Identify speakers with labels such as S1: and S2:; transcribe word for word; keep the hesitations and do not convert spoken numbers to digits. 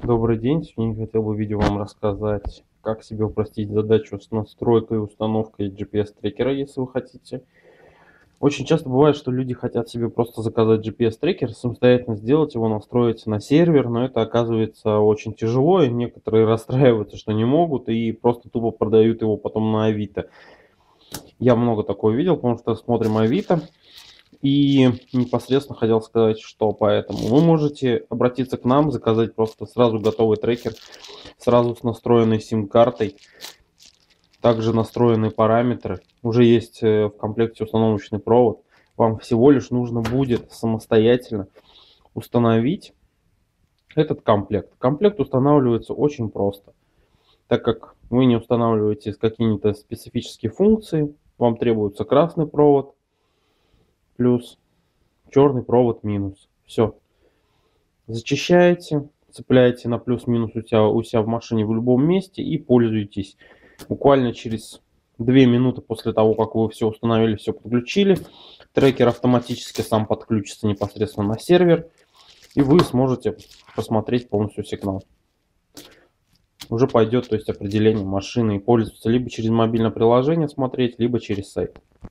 S1: Добрый день. Сегодня я хотел бы в видео вам рассказать, как себе упростить задачу с настройкой и установкой G P S-трекера, если вы хотите. Очень часто бывает, что люди хотят себе просто заказать G P S-трекер, самостоятельно сделать его, настроить на сервер, но это оказывается очень тяжело, и некоторые расстраиваются, что не могут, и просто тупо продают его потом на Авито. Я много такого видел, потому что смотрим Авито. И непосредственно хотел сказать, что поэтому вы можете обратиться к нам, заказать просто сразу готовый трекер, сразу с настроенной сим-картой, также настроенные параметры. Уже есть э, в комплекте установочный провод. Вам всего лишь нужно будет самостоятельно установить этот комплект. Комплект устанавливается очень просто, так как вы не устанавливаете какие-то специфические функции, вам требуется красный провод плюс, черный провод минус. Все. Зачищаете, цепляете на плюс-минус у себя, у себя в машине в любом месте и пользуетесь. Буквально через две минуты после того, как вы все установили, все подключили, трекер автоматически сам подключится непосредственно на сервер, и вы сможете посмотреть полностью сигнал. Уже пойдет, то есть определение машины, и пользоваться либо через мобильное приложение смотреть, либо через сайт.